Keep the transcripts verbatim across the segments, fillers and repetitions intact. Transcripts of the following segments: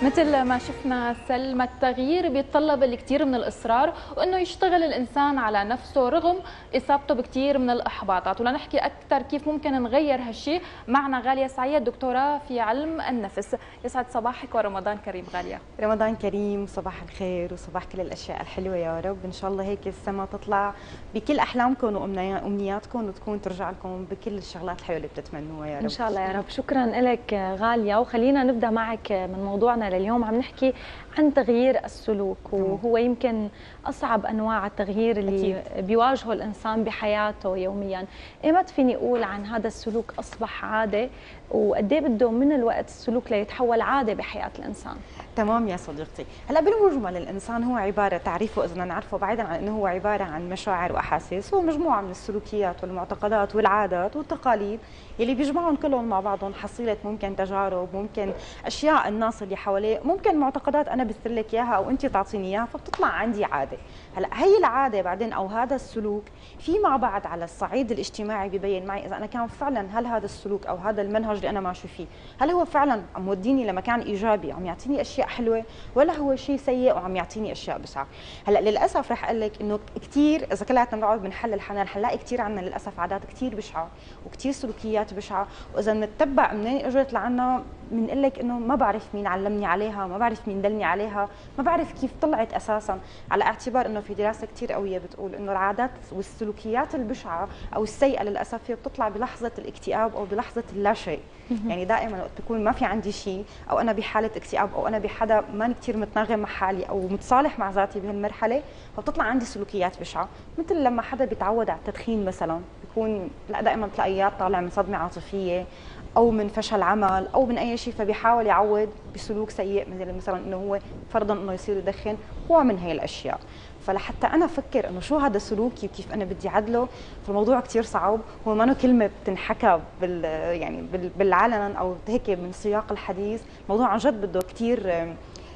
مثل ما شفنا سلمى، التغيير بيتطلب الكثير من الإصرار وإنه يشتغل الإنسان على نفسه رغم إصابته بكثير من الإحباطات. ولنحكي أكثر كيف ممكن نغير هالشيء معنا غالية سعيد، دكتوراه في علم النفس. يسعد صباحك ورمضان كريم غالية. رمضان كريم، صباح الخير وصباح كل الأشياء الحلوة يا رب. إن شاء الله هيك السما تطلع بكل أحلامكم وأمنياتكم وتكون ترجع لكم بكل الشغلات الحلوة اللي بتتمنوها يا رب. إن شاء الله يا رب. شكرا لك غالية، وخلينا نبدأ معك من موضوعنا لليوم. عم نحكي عن تغيير السلوك، وهو يمكن أصعب أنواع التغيير اللي أكيد بيواجهه الإنسان بحياته يوميا. إيمت فيني أقول عن هذا السلوك أصبح عادة، وقد ايه بده من الوقت السلوك ليتحول عادة بحياة الإنسان؟ تمام يا صديقتي. هلا بالمجمل الانسان هو عباره، تعريفه اذا نعرفه بعيدا عن انه هو عباره عن مشاعر واحاسيس، هو مجموعه من السلوكيات والمعتقدات والعادات والتقاليد اللي بيجمعهم كلهم مع بعضهم حصيله ممكن تجارب، ممكن اشياء الناس اللي حواليه، ممكن معتقدات انا بثر لك اياها او انت تعطيني اياها فبتطلع عندي عاده. هلا هي العاده بعدين او هذا السلوك في مع بعض على الصعيد الاجتماعي ببين معي اذا انا كان فعلا هل هذا السلوك او هذا المنهج اللي انا ماشي فيه هل هو فعلا عم يوديني لمكان ايجابي، عم يعطيني اشياء حلوه، ولا هو شيء سيء وعم يعطيني اشياء بشعه. هلا للاسف رح اقول لك انه كثير اذا كلياتنا بنقعد بنحلل حنان حنلاقي كثير عندنا للاسف عادات كثير بشعه وكثير سلوكيات بشعه، واذا بنتبع منين اجت لعنا بنقول لك انه ما بعرف مين علمني عليها، ما بعرف مين دلني عليها، ما بعرف كيف طلعت اساسا، على اعتبار انه في دراسه كثير قويه بتقول انه العادات والسلوكيات البشعه او السيئه للاسف هي بتطلع بلحظه الاكتئاب او بلحظه اللا شيء. يعني دائما وقت بكون ما في عندي شيء او انا بحاله اكتئاب او انا بحدا ماني كثير متناغم مع حالي او متصالح مع ذاتي بهالمرحله، فبتطلع عندي سلوكيات بشعه، مثل لما حدا بيتعود على التدخين مثلا بيكون لا دائما بتلاقيه طالع من صدمه عاطفيه او من فشل عمل او من اي شيء، فبيحاول يعود بسلوك سيء مثل مثلا انه هو فرضا انه يصير يدخن ومن هي الاشياء. فلحتى انا افكر انه شو هذا سلوكي وكيف انا بدي اعدله، فالموضوع كثير صعب، هو ما كلمه بتنحكى بال يعني بالعلن او هيك من سياق الحديث، الموضوع عن جد بده كثير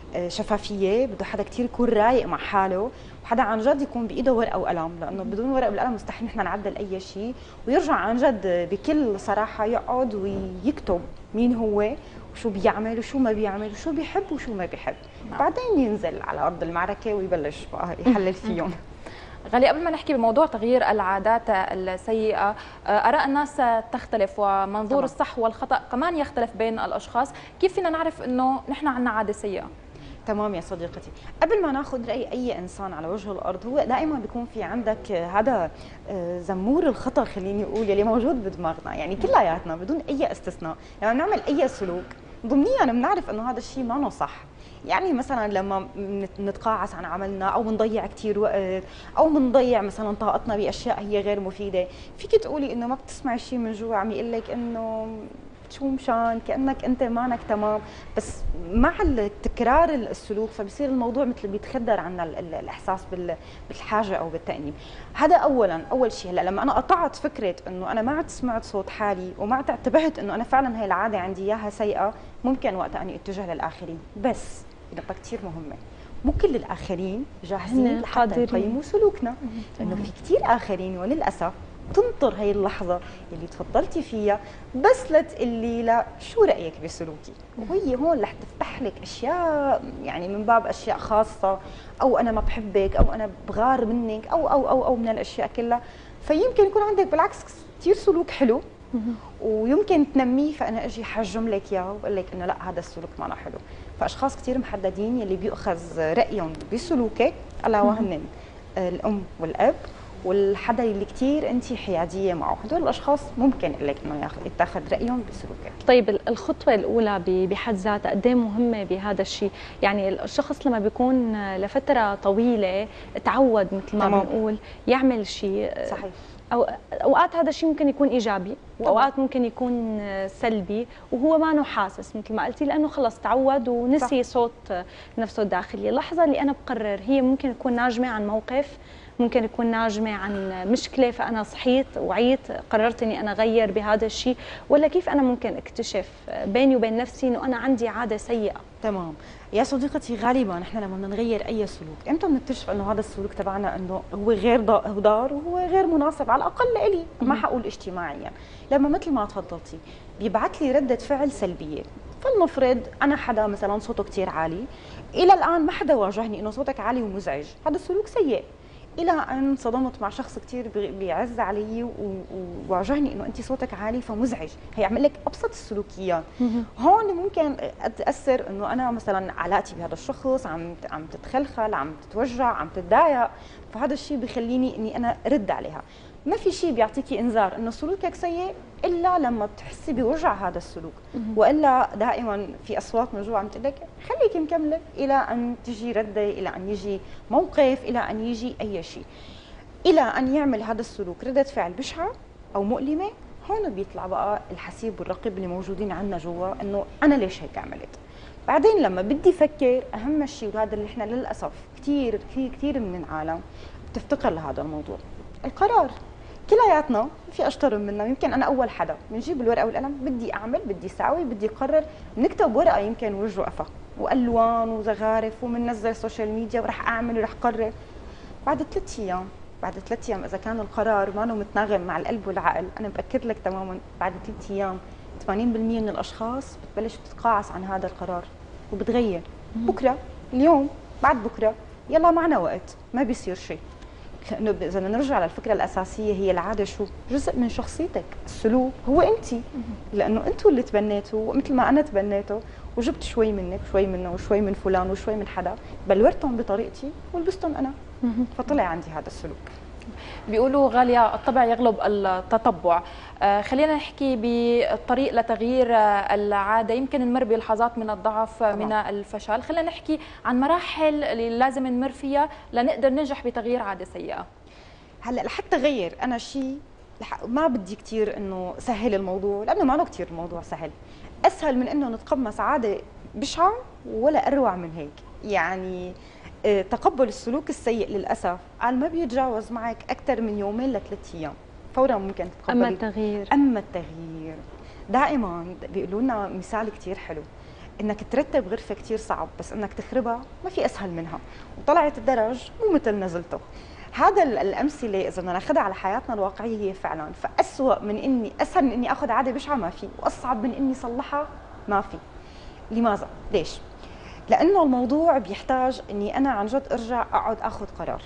شفافيه، بده حدا كثير يكون رايق مع حاله، وحدا عن جد يكون بايده ورقه وقلم، لانه بدون ورقه والقلم مستحيل نحن نعدل اي شيء، ويرجع عن جد بكل صراحه يقعد ويكتب مين هو وشو بيعمل وشو ما بيعمل وشو بيحب وشو ما بيحب، بعدين ينزل على ارض المعركه ويبلش بقى يحلل فيهم. غالي، قبل ما نحكي بموضوع تغيير العادات السيئة، آراء الناس تختلف ومنظور طبعا. الصح والخطأ كمان يختلف بين الأشخاص، كيف فينا نعرف إنه نحن عندنا عادة سيئة؟ تمام يا صديقتي، قبل ما ناخذ راي اي انسان على وجه الارض هو دائما بيكون في عندك هذا زمور الخطا خليني اقول يلي موجود بدماغنا، يعني كلياتنا بدون اي استثناء لما يعني نعمل اي سلوك ضمنيا بنعرف انه هذا الشيء ما صح. يعني مثلا لما نتقاعس عن عملنا او بنضيع كثير وقت او بنضيع مثلا طاقتنا باشياء هي غير مفيده، فيك تقولي انه ما بتسمعي شيء من جوا عم يقول لك انه شو مشان كانك انت مانك تمام، بس مع تكرار السلوك فبصير الموضوع مثل بيتخدر عنا الاحساس بالحاجه او بالتانيب. هذا اولا اول شيء. هلا لما انا قطعت فكره انه انا ما عاد سمعت صوت حالي وما عاد انتبهت انه انا فعلا هي العاده عندي اياها سيئه، ممكن وقتها اني اتجه للاخرين، بس نقطه كثير مهمه، مو كل الاخرين جاهزين لحتى يقيموا سلوكنا، لانه في كثير اخرين وللاسف تنطر هي اللحظه اللي تفضلتي فيها بس لتقلي لا شو رايك بسلوكي، وهي هون رح تفتح لك اشياء يعني من باب اشياء خاصه، او انا ما بحبك او انا بغار منك او او او او من الاشياء كلها، فيمكن يكون عندك بالعكس كثير سلوك حلو ويمكن تنميه، فانا اجي حجم لك اياه وبقول لك انه لا هذا السلوك ما حلو. فاشخاص كثير محددين يلي بيؤخذ رايهم بسلوكك الا وهن الام والاب والحدا اللي كثير انت حياديه معه، هدول الاشخاص ممكن اقول لك انه يتاخذ رايهم بسلوكك. طيب الخطوه الاولى بحد ذاتها قد ايه مهمه بهذا الشيء؟ يعني الشخص لما بيكون لفتره طويله تعود مثل ما تمام. بنقول يعمل شيء صحيح، أو اوقات هذا الشيء ممكن يكون ايجابي واوقات ممكن يكون سلبي وهو ما انه حاسس مثل ما قلتي، لانه خلص تعود ونسي صح. صوت نفسه الداخلي. اللحظه اللي انا بقرر هي ممكن تكون ناجمه عن موقف، ممكن يكون ناجمه عن مشكله، فانا صحيت وعيت قررت اني انا اغير بهذا الشيء، ولا كيف انا ممكن اكتشف بيني وبين نفسي انه انا عندي عاده سيئه؟ تمام يا صديقتي، غالبا نحن لما بدنا نغير اي سلوك امتى بنكتشف انه هذا السلوك تبعنا انه هو غير ضار وهو غير مناسب على الاقل لإلي، ما حقول اجتماعيا، لما مثل ما تفضلتي بيبعث لي رده فعل سلبيه، فلنفرض انا حدا مثلا صوته كثير عالي، الى الان ما حدا واجهني انه صوتك عالي ومزعج، هذا السلوك سيء. الى ان صدمت مع شخص كثير بيعز علي وواجهني انه انت صوتك عالي فمزعج، هيعمل لك ابسط السلوكيات. هون ممكن اتاثر انه انا مثلا علاقتي بهذا الشخص عم عم تتخلخل، عم تتوجع، عم تتضايق، فهذا الشيء بخليني اني انا رد عليها. ما في شيء بيعطيكي انذار انه سلوكك سيء الا لما تحسي بوجع هذا السلوك، والا دائما في اصوات من جوا عم تقول لك خليك مكمله الى ان تجي رده، الى ان يجي موقف، الى ان يجي اي شيء، الى ان يعمل هذا السلوك رده فعل بشعه او مؤلمه. هون بيطلع بقى الحسيب والرقيب اللي موجودين عندنا جوا انه انا ليش هيك عملت. بعدين لما بدي افكر، اهم شيء وهذا اللي احنا للاسف كثير في كثير من العالم بتفتقر لهذا الموضوع، القرار. كلياتنا في اشطر منا، يمكن انا اول حدا بنجيب الورقه والقلم، بدي اعمل، بدي اساوي، بدي اقرر، بنكتب ورقه يمكن وجه وقفه والوان وزخارف وبننزل سوشيال ميديا وراح اعمل وراح اقرر. بعد ثلاث ايام بعد ثلاث ايام اذا كان القرار ما متناغم مع القلب والعقل، انا باكد لك تماما بعد ثلاث ايام ثمانين بالمئة من الاشخاص بتبلش تتقاعس عن هذا القرار وبتغير. بكره، اليوم، بعد بكره، يلا معنا وقت، ما بيصير شيء. لانه اذا نرجع للفكره الاساسيه، هي العاده شو؟ جزء من شخصيتك، السلوك هو انت، لانه انتم اللي تبنيتوا مثل ما انا تبنيته وجبت شوي منك وشوي منه وشوي من فلان وشوي من حدا، بلورتهم بطريقتي ولبستهم انا، فطلع عندي هذا السلوك. بيقولوا غالية الطبع يغلب التطبع. آه خلينا نحكي بالطريق لتغيير آه العادة، يمكن نمر بلحظات من الضعف، طبعا. من الفشل. خلينا نحكي عن مراحل اللي لازم نمر فيها لنقدر ننجح بتغيير عادة سيئة. هلا لحتى غير انا شيء ما بدي كثير انه سهل الموضوع، لانه ما له كثير الموضوع سهل. اسهل من انه نتقمص عادة بشعة ولا اروع من هيك. يعني تقبل السلوك السيء للاسف قال ما بيتجاوز معك اكثر من يومين لثلاث ايام، فورا ممكن تتقبلي. اما التغيير اما التغيير دائما بيقولوا لنا مثال كثير حلو، انك ترتب غرفه كثير صعب، بس انك تخربها ما في اسهل منها، وطلعت الدرج مو مثل نزلته. هذا الامثله اذا بدنا ناخذها على حياتنا الواقعيه هي فعلا، فاسوء من اني اسهل من اني اخذ عاده بشعه ما في، واصعب من اني صلحها ما في. لماذا؟ ليش؟ لانه الموضوع بيحتاج اني انا عن جد ارجع اقعد اخذ قرار.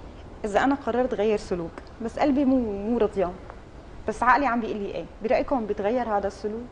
اذا انا قررت غير سلوك بس قلبي مو مو رضيان، بس عقلي عم بيقول لي ايه، برايكم بيتغير هذا السلوك؟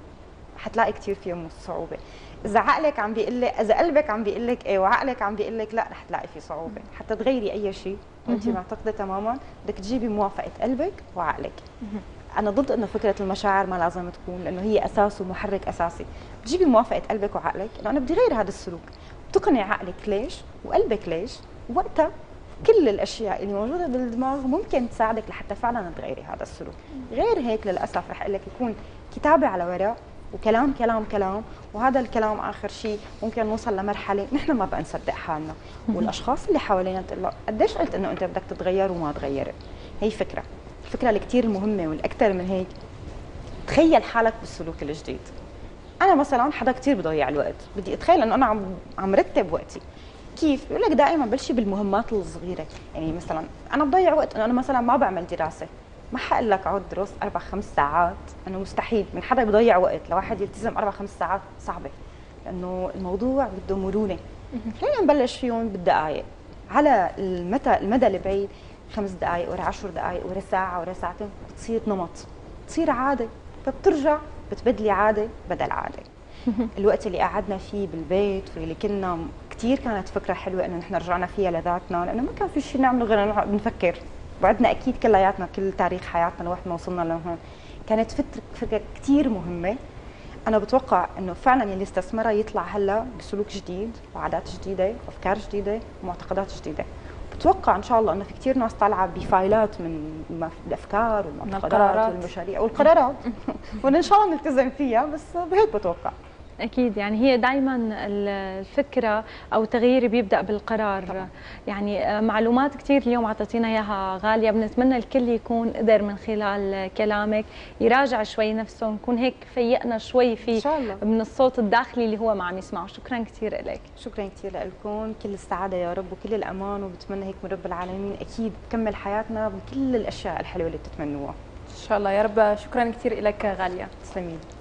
حتلاقي كثير فيه صعوبه. اذا عقلك عم بيقول لك، اذا قلبك عم بيقول لك ايه وعقلك عم بيقول لك لا، رح تلاقي في صعوبه. حتى تغيري اي شيء وانت معتقده تماما بدك تجيبي موافقه قلبك وعقلك. انا ضد انه فكره المشاعر ما لازم تكون، لانه هي اساس ومحرك اساسي. بتجيبي موافقه قلبك وعقلك انه انا بدي غير هذا السلوك، بتقنعي عقلك ليش وقلبك ليش، وقتها كل الاشياء اللي موجوده بالدماغ ممكن تساعدك لحتى فعلا تغيري هذا السلوك. غير هيك للاسف رح اقول لك يكون كتابه على ورق وكلام كلام كلام، وهذا الكلام اخر شيء ممكن نوصل لمرحله نحن ما بقى نصدق حالنا، والاشخاص اللي حوالينا تقول له قديش قلت انه انت بدك تتغير وما تغيرت. هي فكره الفكره الكثير المهمه والاكثر من هيك، تخيل حالك بالسلوك الجديد. انا مثلا حدا كثير بضيع الوقت، بدي اتخيل انه انا عم عم رتب وقتي. كيف؟ بيقول لك دائما بلشي بالمهمات الصغيره، يعني مثلا انا بضيع وقت انه انا مثلا ما بعمل دراسه، ما حقول لك اقعد درس اربع خمس ساعات، انه مستحيل من حدا بضيع وقت، لواحد يلتزم اربع خمس ساعات صعبه، لانه الموضوع بده مرونه. خلينا نبلش فيهم بالدقائق، على المتى المدى البعيد خمس دقائق ورا عشر دقائق ورا ساعه ورا ساعتين بتصير نمط، بتصير عاده، فبترجع بتبدلي عاده بدل عاده. الوقت اللي قعدنا فيه بالبيت واللي كنا كثير كانت فكره حلوه انه نحن رجعنا فيها لذاتنا، لانه ما كان في شيء نعمله غير نقعد نفكر، بعدنا اكيد كلياتنا كل تاريخ حياتنا لوقت ما وصلنا لهون كانت فكره فكره كثير مهمه. انا بتوقع انه فعلا اللي استثمرها يطلع هلا بسلوك جديد وعادات جديده وافكار جديده ومعتقدات جديده. بتوقع ان شاء الله انه في كثير ناس طالعه بفايلات من الافكار والمعتقدات والمشاريع والقرارات وان شاء الله نلتزم فيها، بس بهيك بتوقع. أكيد، يعني هي دائما الفكرة أو التغيير بيبدأ بالقرار طبعا. يعني معلومات كثير اليوم أعطيتينا إياها غالية، بنتمنى الكل يكون قدر من خلال كلامك يراجع شوي نفسه، نكون هيك فيقنا شوي في شاء الله من الصوت الداخلي اللي هو ما عم يسمعه. شكرا كثير لك. شكرا كثير لكم، كل السعادة يا رب وكل الأمان، وبتمنى هيك من رب العالمين أكيد تكمل حياتنا بكل الأشياء الحلوة اللي بتتمنوها إن شاء الله يا رب. شكرا كثير لك غالية. تسلمي.